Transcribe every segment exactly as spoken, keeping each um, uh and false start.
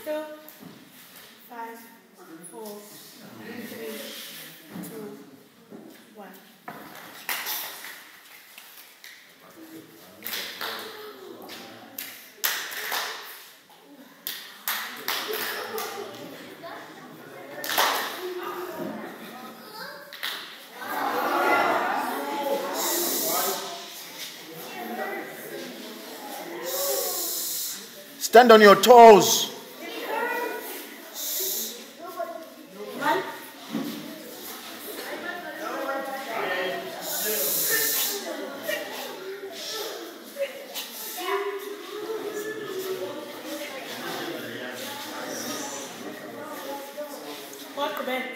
Still. Five, four, three, two, one. Stand on your toes. Walk back.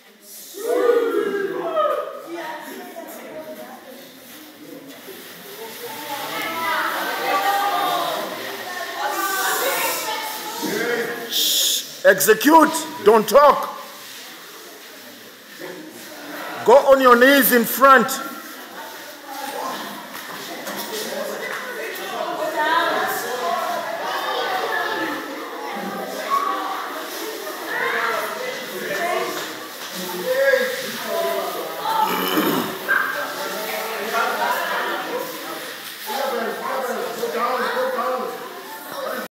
Execute, don't talk. Go on your knees in front.